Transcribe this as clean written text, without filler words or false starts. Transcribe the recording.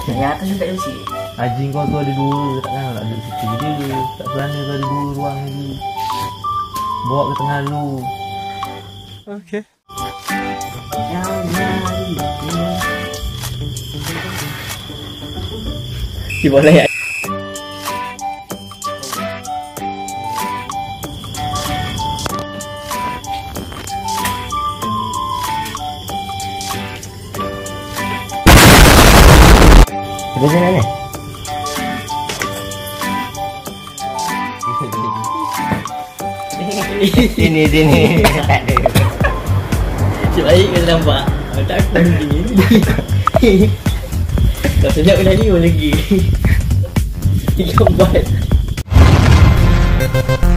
Yang atas tak isi. Anjing kau tu ada dua, takkan nak duduk situ je. Tak selana kau ada dua ruang lagi. Bawa ke tengah lu. Okay. Yang nyari. Di boleh ya. Terus ni. Ini. Tak ada. Baik kau nampak. Tak aku ni. Kau senyap tadi lagi. Kau buat.